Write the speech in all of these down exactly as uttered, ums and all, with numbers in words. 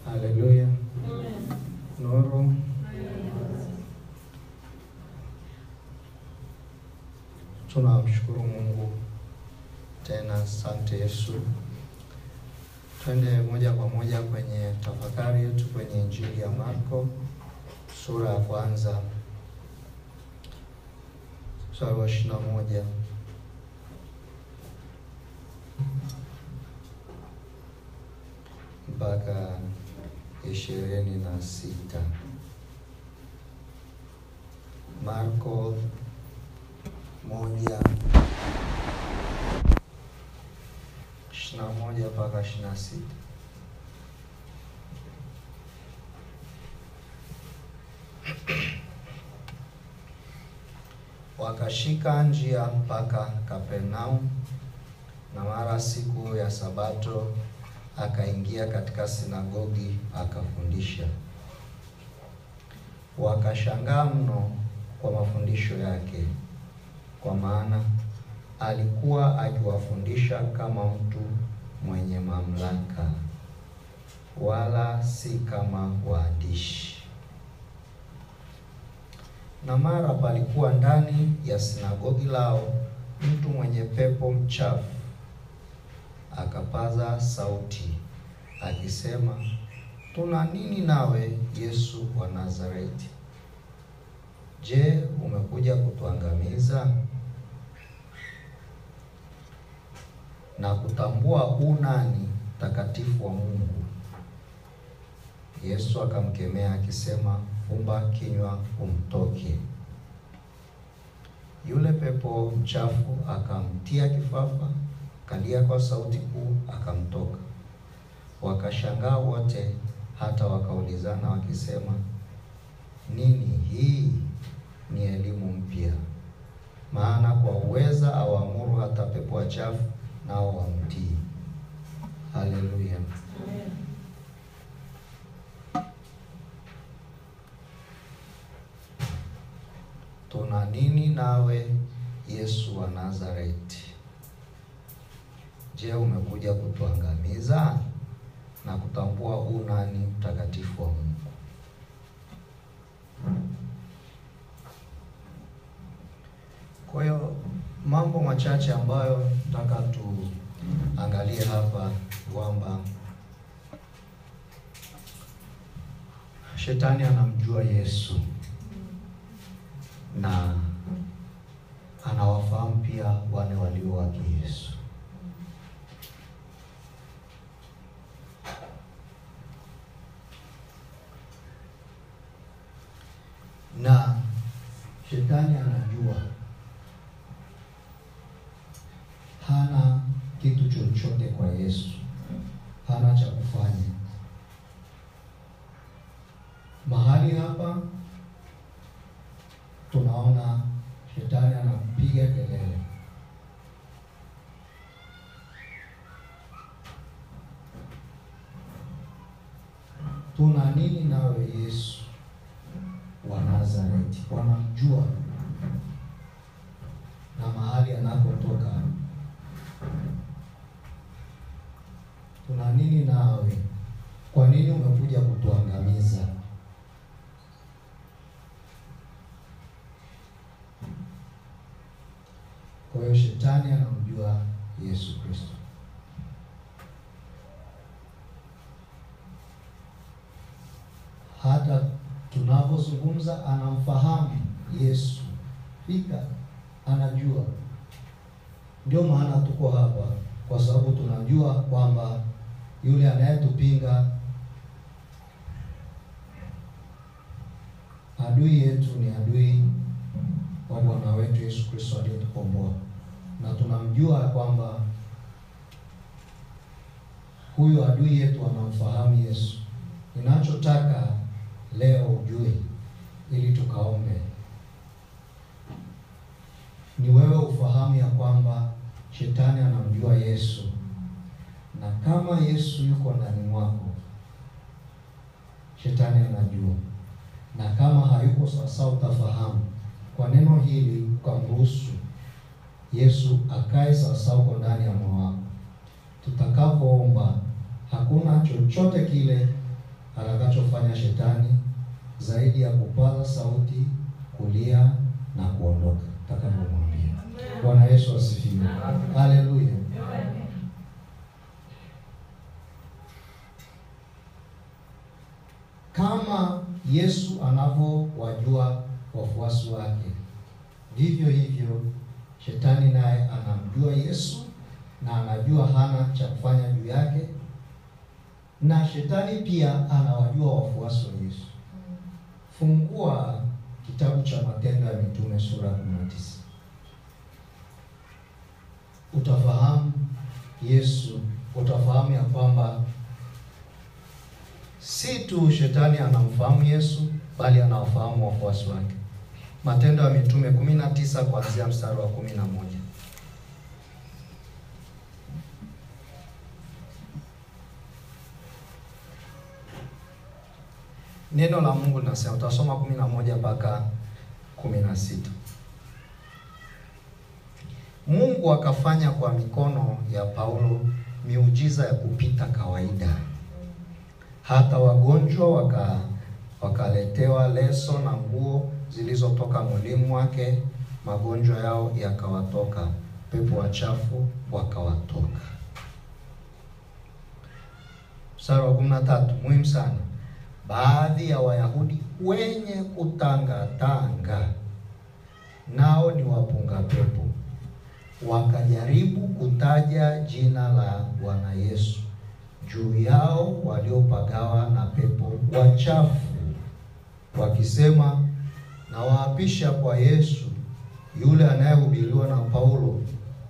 Haleluya. Nuru. Tunamshukuru Mungu tena, asante Yesu. Twende moja kwa moja kwenye tafakari yetu kwenye Injili ya Marko sura ya kwanza mstari wa ishirini na moja mpaka ishirini na sita. Marko moja ishirini na moja mpaka ishirini na sita. Wakashika njia mpaka Kapernaum, na mara siku ya Sabato akaingia katika sinagogi akafundisha. Wakashangaa mno kwa mafundisho yake, kwa maana alikuwa akiwafundisha kama mtu mwenye mamlaka, wala si kama waandishi. Na mara palikuwa ndani ya sinagogi lao mtu mwenye pepo mchafu, akapaza sauti akisema, tuna nini nawe, Yesu wa Nazareti? Je, umekuja kutuangamiza? Na kutambua u nani, mtakatifu wa Mungu? Yesu akamkemea akisema, fumba kinywa, umtoke. Yule pepo mchafu akamtia kifafa, kalia kwa sauti kuu, akamtoka. Wakashangaa wote, hata wakaulizana wakisema, nini hii? Ni elimu mpya. Maana kwa uweza awaamuru hata pepo wachafu, nao wamtii. Haleluya. Amen. Tuna nini nawe, Yesu wa Nazareti? Je, umekuja kutuangamiza? Na kutambua u nani, mtakatifu wa Mungu? Kwa hiyo mambo machache ambayo nataka tuangalie hapa kwamba Shetani anamjua Yesu na anawafahamu pia wale walio wake Yesu. Na Shetani anajua hana kitu chochote kwa Yesu, hana cha kufanya. Mahali hapa tunaona Shetani anapiga kelele, tuna nini nawe, Yesu wa Nazareti? Wanamjua na mahali anakotoka. Tuna nini nawe? Kwa nini umekuja kutuangamiza? Kwa hiyo Shetani anamjua Yesu Kristo. Hata tunapozungumza anamfahamu Yesu. Fika anajua. Ndio maana tuko hapa, kwa sababu tunajua kwamba yule anayetupinga, adui yetu, ni adui wa Bwana wetu Yesu Kristo aliyetukomboa. Na tunamjua kwamba huyu adui yetu anamfahamu Yesu. Ninachotaka leo ujue, ili tukaombe, ni wewe ufahamu ya kwamba Shetani anamjua Yesu, na kama Yesu yuko ndani mwako, Shetani anajua. Na kama hayuko, sasa utafahamu kwa neno hili, ukamruhusu Yesu akae sasa uko ndani ya moyo wako. Tutakapoomba, hakuna chochote kile atakachofanya shetani zaidi ya kupaza sauti, kulia na kuondoka. Takamwambia. Bwana Yesu asifiwe. Haleluya. Kama Yesu anavyowajua wafuasi wake, vivyo hivyo shetani naye anamjua Yesu na anajua hana cha kufanya juu yake, na shetani pia anawajua wafuasi wa Yesu. Fungua kitabu cha Matendo ya Mitume sura kumi na tisa. Utafahamu Yesu, utafahamu ya kwamba si tu shetani anamfahamu Yesu, bali anawafahamu wafuasi wake. Matendo ya Mitume kumi na tisa kuanzia mstari wa kumi na moja. Neno la Mungu linasema, utasoma kumi na moja mpaka kumi na sita. Mungu akafanya kwa mikono ya Paulo miujiza ya kupita kawaida. Hata wagonjwa waka wakaletewa leso na nguo zilizotoka mwilini mwake, magonjwa yao yakawatoka, pepo wachafu wakawatoka. Mstari wa kumi na tatu, muhimu sana. Baadhi ya Wayahudi wenye kutanga tanga, nao ni wapunga pepo, wakajaribu kutaja jina la Bwana Yesu juu yao waliopagawa na pepo wachafu, wakisema, na waapisha kwa Yesu yule anayehubiriwa na Paulo.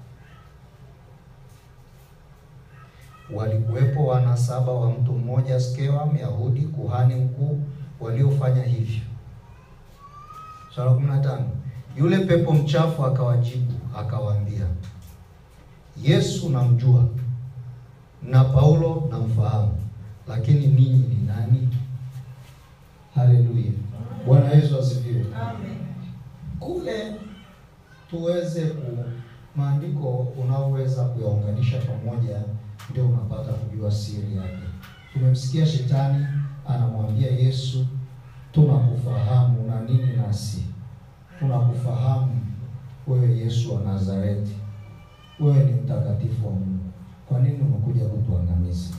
Walikuwepo wana saba wa mtu mmoja Skewa, Myahudi, kuhani mkuu, waliofanya hivyo. Sura kumi na tano. Yule pepo mchafu akawajibu, akawaambia, Yesu namjua na Paulo namfahamu, lakini ninyi ni nani? Haleluya. Bwana Yesu asifiwe. Amen. Kule tuweze ku maandiko unaweza kuyaunganisha pamoja, ndio unapata kujua siri yake. Tumemsikia shetani anamwambia Yesu, tunakufahamu na nini nasi? Tunakufahamu wewe Yesu wa Nazareti. Wewe ni mtakatifu wa Mungu. Kwa nini umekuja kutuangamiza?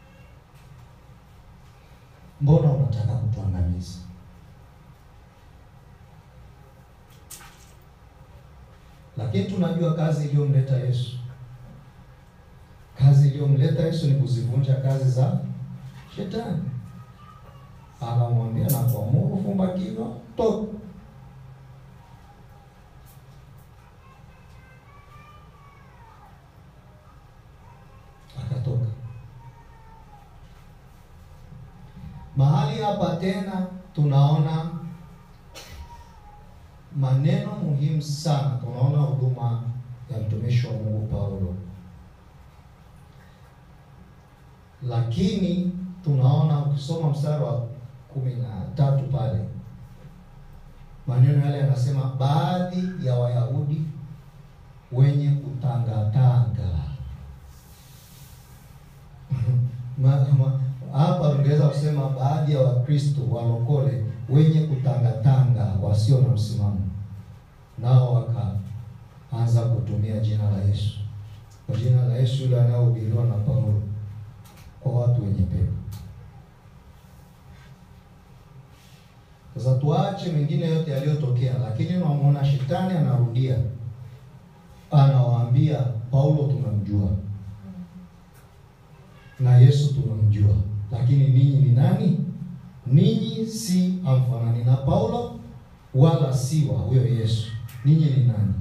Mbona unataka kutuangamiza? Lakini tunajua kazi iliyomleta Yesu. Kazi iliyomleta Yesu ni kuzivunja kazi za shetani. Akamwambia, na kuamuru fumba kinywa, toka. Akatoka. Mahali hapa tena tunaona maneno muhimu sana. Tunaona huduma ya mtumishi wa Mungu Paulo. Lakini tunaona ukisoma mstari wa kumi na tatu pale, maneno yale yanasema baadhi ya Wayahudi wenye kutangatanga. Hapa ungeweza kusema baadhi ya Wakristo walokole wenye kutangatanga, wasio na msimamo, nao wakaanza kutumia jina la Yesu. Kwa jina la Yesu yule anayohubiriwa na Paulo kwa watu wenye pepo. Sasa tuache mengine yote yaliyotokea, lakini unamuona shetani anarudia. Anawaambia Paulo tunamjua na Yesu tunamjua, lakini ninyi ni nani? Ninyi si amfanani na Paulo wala si wa huyo Yesu. Ninyi ni nani?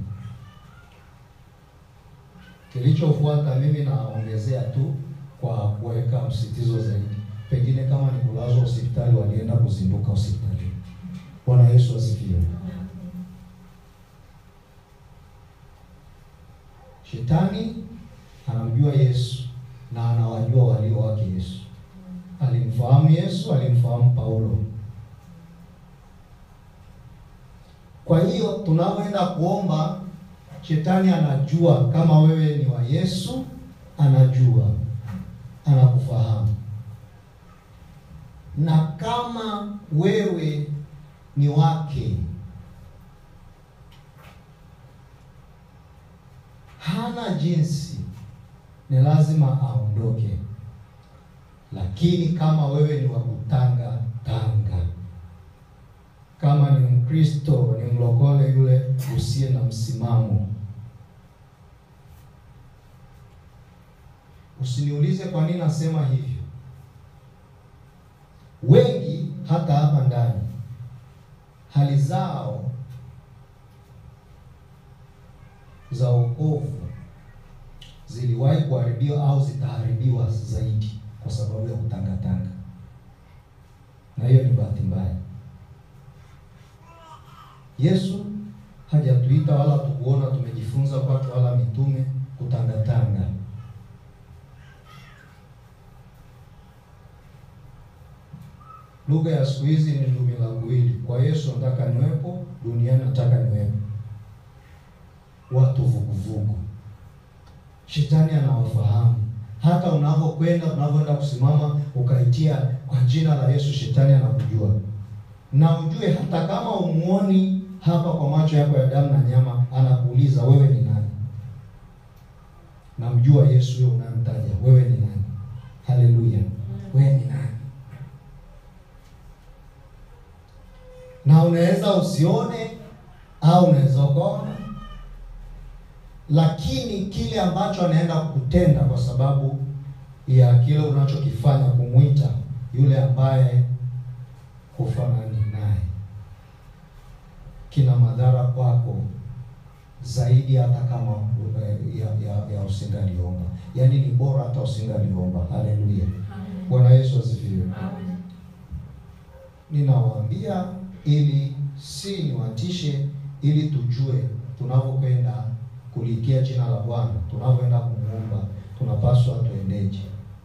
Kilichofuata mimi naongezea tu kwa kuweka msitizo zaidi. Pengine kama ni kulazwa hospitali, walienda kuzinduka hospitali. Bwana Yesu asifiwe. Shetani anamjua Yesu na anawajua walio wake Yesu. Alimfahamu Yesu, alimfahamu Paulo. Kwa hiyo tunapoenda kuomba, shetani anajua kama wewe ni wa Yesu, anajua, anakufahamu. na kama wewe ni wake, hana jinsi, ni lazima aondoke. Lakini kama wewe ni wa kutanga tanga, kama ni Mkristo, ni mlokole yule usiye na msimamo, usiniulize kwa nini nasema hivyo. Wengi hata hapa ndani, hali zao za wokovu ziliwahi kuharibiwa au zitaharibiwa zaidi kwa sababu ya kutangatanga, na hiyo ni bahati mbaya. Yesu hajatuita wala tukuona tumejifunza kwake wala mitume kutangatanga. Lugha ya siku hizi ni ndumilanguili. Kwa Yesu nataka niwepo, duniani nataka niwepo. Watu vuguvugu. Shetani anawafahamu. Hata unapokwenda, unapoenda kusimama ukaitia kwa jina la Yesu, shetani anakujua. Na ujue hata kama umuoni hapa kwa macho yako ya damu na nyama, anakuuliza wewe ni nani? Na mjua Yesu yeye unamtaja, wewe ni nani? Haleluya. Wewe ni nani? Na unaweza usione au unaweza ukaona, lakini kile ambacho anaenda kutenda kwa sababu ya kile unachokifanya, kumuita yule ambaye kufanani naye, kina madhara kwako zaidi hata kama ya, ya, ya usingaliomba. Yaani ni bora hata usingaliomba. Haleluya. Bwana Yesu asifiwe. Ninawaambia ili si niwatishe, ili tujue tunapokwenda kulikia jina la Bwana, tunapoenda kumuomba, tunapaswa tuendeje.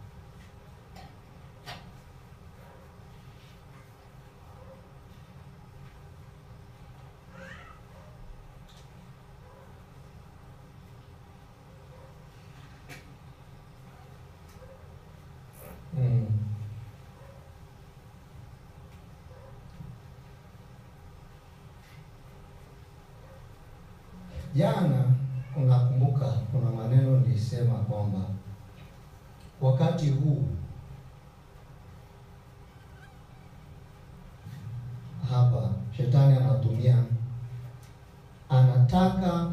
Hmm. Jana unakumbuka kuna maneno nilisema kwamba wakati huu hapa shetani anatumia, anataka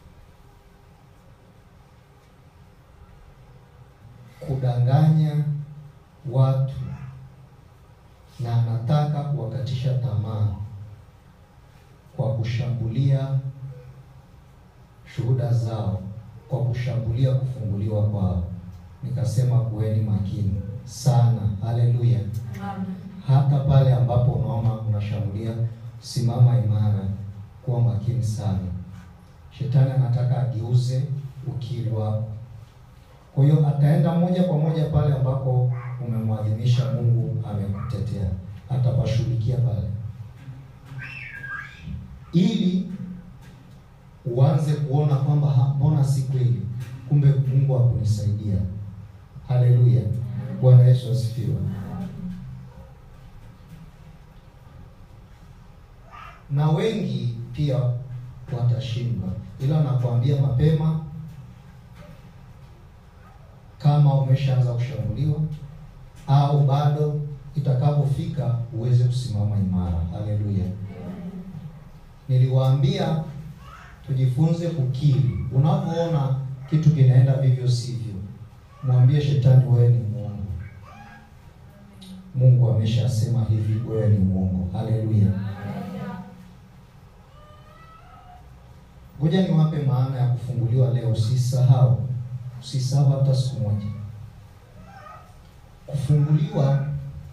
kudanganya watu na anataka kuwakatisha tamaa kwa kushambulia shuhuda zao, kwa kushambulia kufunguliwa kwao. Nikasema kuweni makini sana. Haleluya. Hata pale ambapo unaona unashambulia, simama imara, kuwa makini sana. Shetani anataka ageuze ukiri wako. Kwa hiyo ataenda moja kwa moja pale ambapo umemwadhimisha Mungu amekutetea, atapashughulikia pale ili uanze kuona kwamba mbona si kweli, kumbe Mungu hakunisaidia. Haleluya. Bwana Yesu asifiwe. Na wengi pia watashindwa, ila nakwambia mapema, kama umeshaanza kushambuliwa au bado, itakapofika uweze kusimama imara. Haleluya. Niliwaambia tujifunze kukiri. Unapoona kitu kinaenda vivyo sivyo, mwambie shetani wewe ni mwongo. Mungu ameshasema hivi, wewe ni mwongo. Haleluya. Ngoja niwape maana ya kufunguliwa leo. Usisahau. Usisahau hata siku moja. Kufunguliwa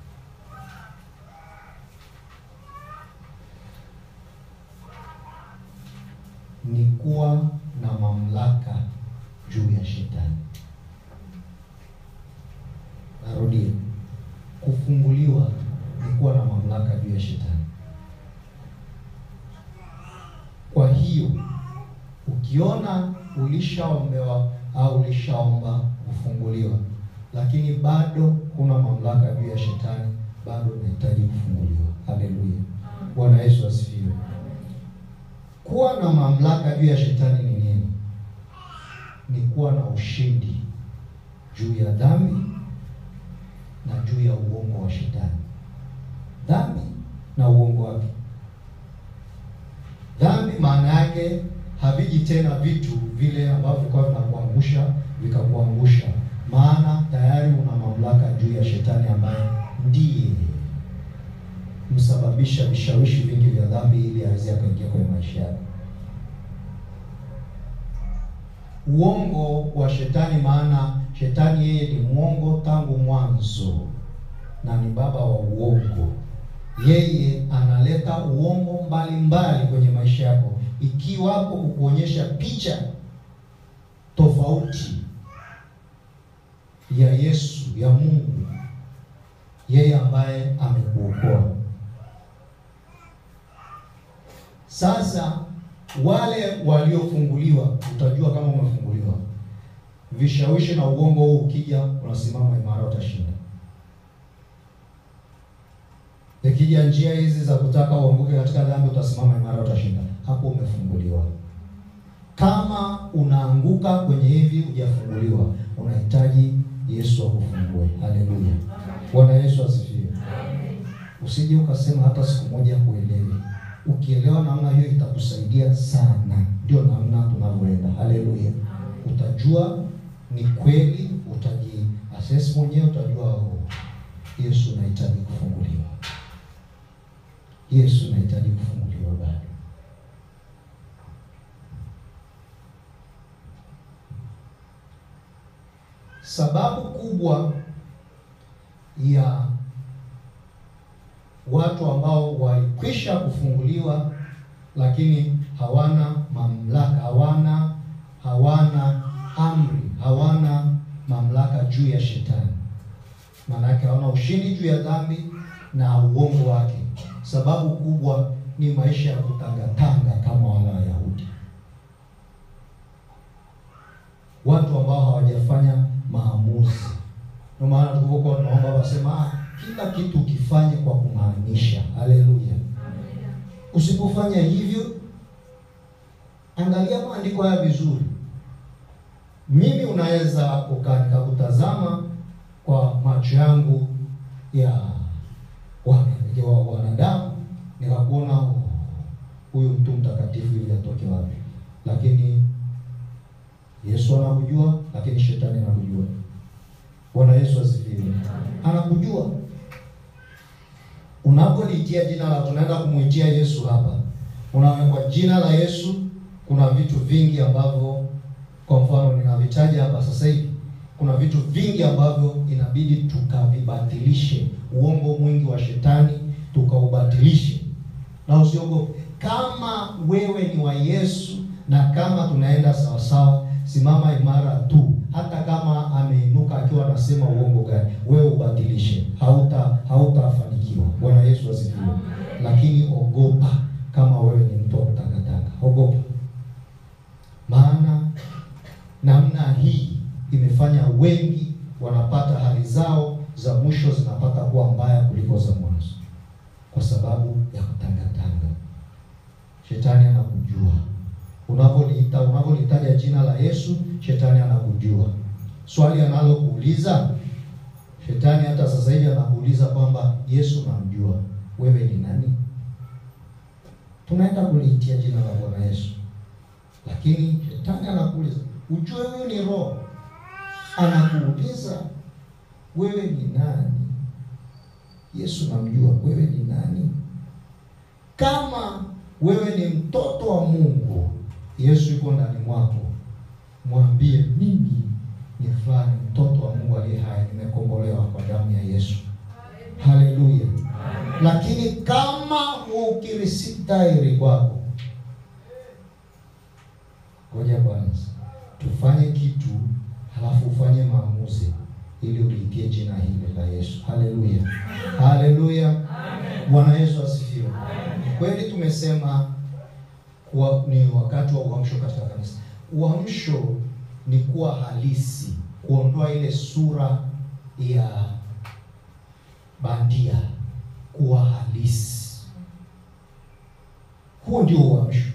ni kuwa na mamlaka juu ya shetani. Narudia. Kufunguliwa ni kuwa na mamlaka juu ya shetani. Kwa hiyo ukiona ulishaombewa au ulishaomba kufunguliwa, lakini bado kuna mamlaka juu ya shetani, bado nahitaji kufunguliwa. Haleluya. Bwana Yesu asifiwe. Kuwa na mamlaka juu ya shetani ni nini? Ni kuwa na ushindi juu ya dhambi na juu ya uongo wa shetani. Dhambi na uongo wake. Dhambi maana yake haviji tena vitu vile ambavyo kwa vinakuangusha vikakuangusha, maana tayari una mamlaka juu ya shetani ambaye ndiye msababisha vishawishi vingi vya dhambi ili aweze akaingia kwenye maisha yako. Uongo wa shetani, maana shetani yeye ni mwongo tangu mwanzo na ni baba wa uongo. Yeye analeta uongo mbalimbali kwenye maisha yako, ikiwapo kukuonyesha picha tofauti ya Yesu, ya Mungu, yeye ambaye amekuokoa. Sasa wale waliofunguliwa, utajua kama umefunguliwa. Vishawishi na uongo huu ukija, unasimama imara, utashinda. Ikija njia hizi za kutaka uanguke katika dhambi, utasimama imara, utashinda. Hapo umefunguliwa. Kama unaanguka kwenye hivi hujafunguliwa, unahitaji Yesu akufungue. Haleluya. Bwana Yesu asifiwe. Usije ukasema hata siku moja kuelewi. Ukielewa namna hiyo itakusaidia sana. Ndio namna tunavyoenda. Haleluya. Utajua ni kweli, utaji assess mwenyewe, utajua oh, Yesu anahitaji kufunguliwa. Yesu anahitaji kufunguliwa bado. Sababu kubwa ya watu ambao walikwisha kufunguliwa lakini hawana mamlaka, hawana hawana amri, hawana mamlaka juu ya shetani. Maana yake hawana ushindi juu ya dhambi na uongo wake. Sababu kubwa ni maisha ya kutangatanga kama wale Wayahudi. Watu ambao hawajafanya maamuzi. Ndio maana tulipokuwa tunaomba wasema kila kitu kifanye kwa kumaanisha. Haleluya. Usipofanya hivyo, angalia maandiko haya vizuri. Mimi unaweza ukanika kutazama kwa macho yangu ya wa wanadamu nikakuona huyu mtu mtakatifu hivi atoke wapi? Lakini Yesu anakujua, lakini shetani anakujua. Bwana Yesu asifiwe. Anakujua. Unapoliitia jina la, tunaenda kumuitia Yesu hapa. Unaona kwa jina la Yesu kuna vitu vingi ambavyo, kwa mfano ninavitaja hapa sasa hivi, kuna vitu vingi ambavyo inabidi tukavibatilishe. Uongo mwingi wa shetani tukaubatilishe. Na usiogope. Kama wewe ni wa Yesu na kama tunaenda sawa sawa, simama imara tu. Hata kama ameinuka akiwa anasema uongo gani, wewe ubatilishe. Hauta hautafanikiwa. Bwana Yesu asifiwe. Lakini ogopa kama wewe ni mtu wa kutangatanga. Ogopa. Maana namna hii imefanya wengi wanapata hali zao za mwisho zinapata kuwa mbaya kuliko za mwanzo, kwa sababu ya kutangatanga. Shetani anakujua. Unapoliita, unapolitaja jina la Yesu, shetani anakujua. Swali analokuuliza shetani hata sasa hivi anakuuliza kwamba Yesu namjua, wewe ni nani? Tunaenda kuliitia jina la Bwana Yesu, lakini shetani anakuuliza, ujue huyu ni roho. Anakuuliza wewe ni nani? Yesu namjua, wewe ni nani? Kama wewe ni mtoto wa Mungu, Yesu yuko ndani mwako, mwambie mimi ni fulani, mtoto wa Mungu aliye hai, nimekombolewa kwa damu ya Yesu. Haleluya. Lakini kama ukirisita hili kwako, ngoja kwanza tufanye kitu, halafu ufanye maamuzi ili uliitie jina hili la Yesu. Haleluya. Haleluya. Bwana Yesu asifiwe. Kweli tumesema kuwa ni wakati wa uamsho katika kanisa. Uamsho ni kuwa halisi, kuondoa ile sura ya bandia kuwa halisi. Huo ndio uamsho.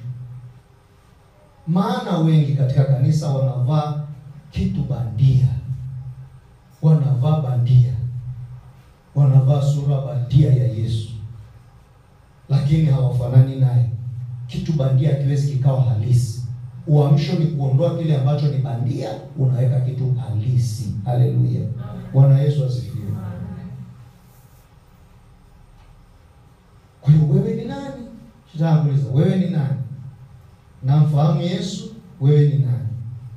Maana wengi katika kanisa wanavaa kitu bandia, wanavaa bandia, wanavaa sura bandia ya Yesu, lakini hawafanani naye. Kitu bandia hakiwezi kikawa halisi. Uamsho ni kuondoa kile ambacho ni bandia, unaweka kitu halisi. Haleluya. Bwana Yesu asifiwe. Kwa hiyo wewe ni nani? Tutaanguliza, wewe ni nani? Namfahamu Yesu, wewe ni nani?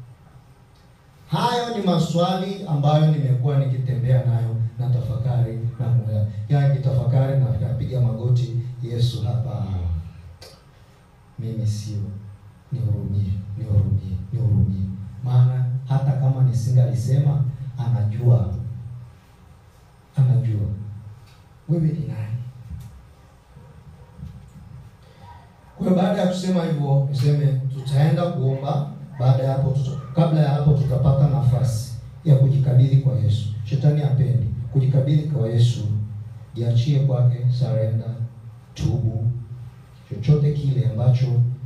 Hayo ni maswali ambayo nimekuwa nikitembea nayo na tafakari na moyo. Ya kitafakari na kupiga magoti, Yesu hapa mimi sio, nihurumie, nihurumie, nihurumie. Maana hata kama nisingalisema, anajua. Anajua. Wewe ni nani? Kwa baada ya kusema hivyo, niseme tutaenda kuomba. Baada ya hapo tuta, kabla ya hapo tutapata nafasi ya kujikabidhi kwa Yesu. Shetani hapendi. Kujikabidhi kwa Yesu, jiachie kwake, surrender, tubu. Chochote kile ambacho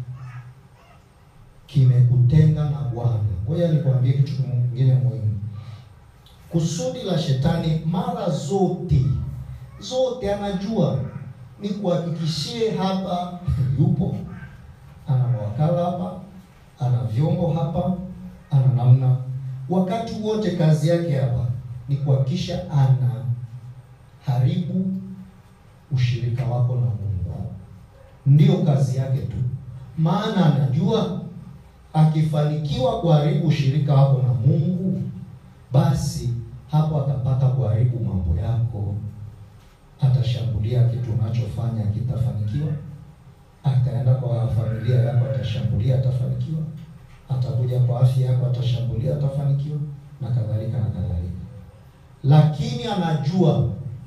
kimekutenga na Bwana. Ngoja nikwambie kitu kingine muhimu. Kusudi la shetani mara zote zote anajua ni kuhakikishie hapa yupo, ana mawakala hapa, ana vyombo hapa, ana namna. Wakati wote kazi yake hapa ni kuhakikisha ana haribu ushirika wako na Mungu. Ndio kazi yake tu. Maana anajua akifanikiwa kuharibu ushirika wako na Mungu, basi hapo atapata kuharibu mambo yako. Atashambulia kitu unachofanya, kitafanikiwa. Ataenda kwa familia yako, atashambulia, atafanikiwa. Atakuja kwa afya yako, atashambulia, atafanikiwa, na kadhalika na kadhalika. Lakini anajua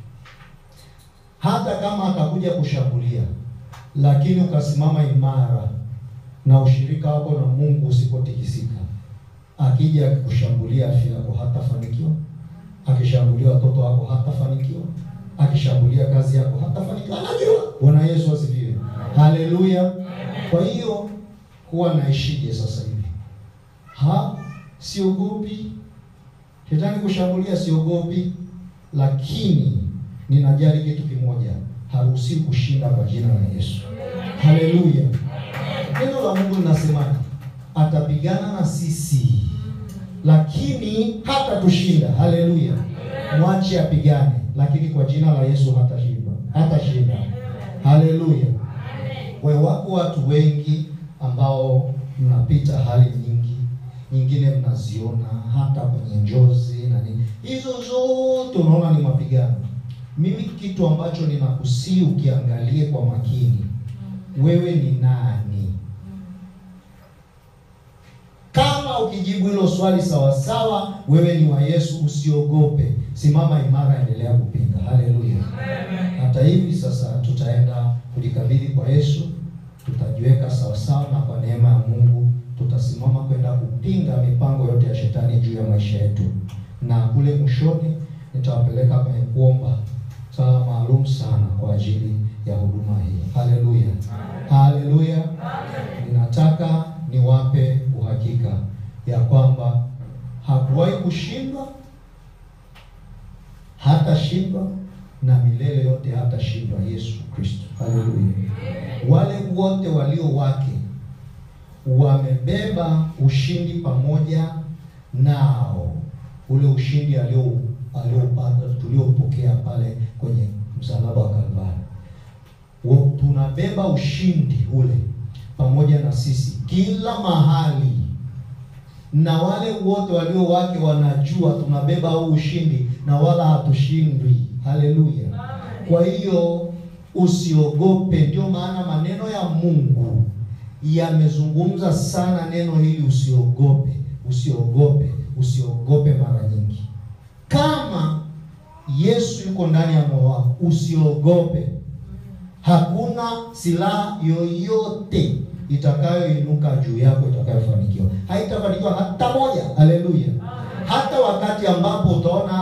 hata kama atakuja kushambulia, lakini ukasimama imara na ushirika wako na Mungu usipotikisika, akija kushambulia afya yako hatafanikiwa, akishambulia watoto wako hatafanikiwa, akishambulia kazi yako hatafanikiwa. Anajua. Bwana Yesu asifiwe. Haleluya. Kwa hiyo huwa naishije sasa hivi? Ha, siogopi shetani kushambulia, siogopi, lakini ninajali kitu kimoja, haruhusi kushinda kwa jina la Yesu. Haleluya. Neno la Mungu linasema atapigana na sisi, lakini hata tushinda. Haleluya. Mwache apigane, lakini kwa jina la Yesu hatashinda. Hatashinda. Haleluya. Kwa wako watu wengi ambao mnapita hali nyingi, nyingine mnaziona hata kwenye njozi na nini. Hizo zote unaona ni mapigano. Mimi kitu ambacho ninakusii ukiangalie kwa makini, wewe ni nani? Kama ukijibu hilo swali sawa sawa, wewe ni wa Yesu, usiogope. Simama imara, endelea kupinga. Haleluya. Hata hivi sasa tutaenda kujikabidhi kwa Yesu, tutajiweka sawa sawa, na kwa neema ya Mungu tutasimama kwenda kupinga mipango yote ya shetani juu ya maisha yetu. Na kule mwishoni nitawapeleka kwenye kuomba sala maalum sana kwa ajili ya huduma hii. Haleluya. Haleluya. Ninataka niwape uhakika ya kwamba hakuwahi kushindwa, hata shindwa, na milele yote hata shindwa Yesu Kristo. Haleluya. Wale wote walio wake wamebeba ushindi pamoja nao. Ule ushindi alio aliopata tuliopokea pale kwenye msalaba wa Kalvari. Tunabeba ushindi ule pamoja na sisi kila mahali. Na wale wote walio wake wanajua tunabeba huu ushindi na wala hatushindwi. Haleluya. Kwa hiyo usiogope. Ndio maana maneno ya Mungu yamezungumza sana neno hili, usiogope, usiogope, usiogope mara nyingi. Kama Yesu yuko ndani ya moyo wako, usiogope. Hakuna silaha yoyote itakayoinuka juu yako itakayofanikiwa. Haitafanikiwa hata moja. Haleluya. Hata wakati ambapo utaona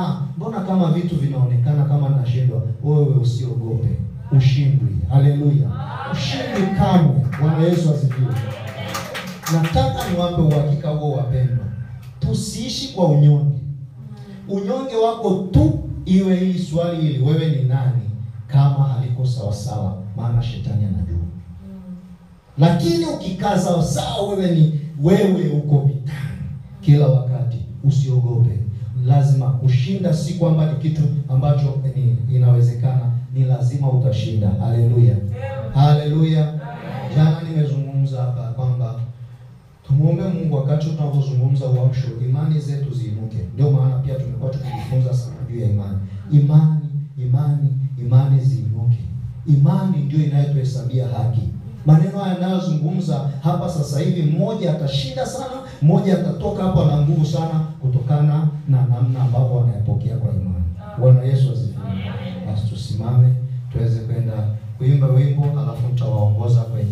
mbona kama vitu vinaonekana kama nashindwa? Wewe usiogope, ushindwe. Haleluya, ushindwe kamwe. Bwana Yesu asifiwe. Nataka niwape uhakika huo, wapendwa, tusiishi kwa unyonge. Unyonge wako tu iwe hili swali hili, wewe ni nani, kama haliko sawa sawa, maana shetani anajua. Lakini ukikaa sawa sawa, wewe ni wewe uko vitani kila wakati, usiogope. Lazima kushinda, si kwamba ni kitu ambacho ni inawezekana, ni lazima utashinda. Haleluya, haleluya. Jana nimezungumza hapa kwamba tumuombe Mungu wakati tunapozungumza uamsho, imani zetu ziinuke. Ndio maana pia tumekuwa tukijifunza sana juu ya imani. Imani, imani, imani ziinuke. Imani ndio inayotuhesabia haki. Maneno haya yanayozungumza hapa sasa hivi, mmoja atashinda sana, mmoja atatoka hapa na nguvu sana, kutokana na namna ambavyo wanayapokea kwa imani. Bwana Yesu asifiwe. Basi tusimame tuweze kwenda kuimba wimbo, alafu tutawaongoza kwa